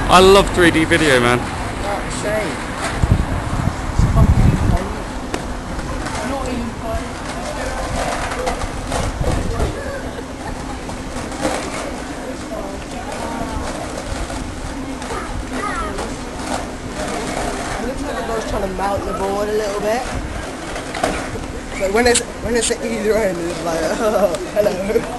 I love 3D video, man. That's a shame. Not even It looks like the guy's trying to mount the board a little bit. But when it's at either end, it's like, oh, hello.